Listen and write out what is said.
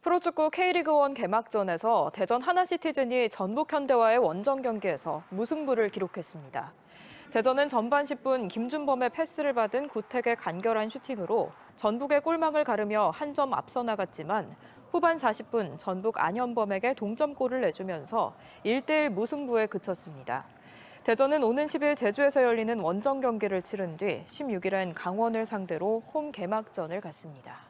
프로축구 K리그1 개막전에서 대전 하나시티즌이 전북 현대와의 원정 경기에서 무승부를 기록했습니다. 대전은 전반 10분 김준범의 패스를 받은 구택의 간결한 슈팅으로 전북의 골망을 가르며 한 점 앞서 나갔지만 후반 40분 전북 안현범에게 동점골을 내주면서 1대1 무승부에 그쳤습니다. 대전은 오는 10일 제주에서 열리는 원정 경기를 치른 뒤 16일엔 강원을 상대로 홈 개막전을 갖습니다.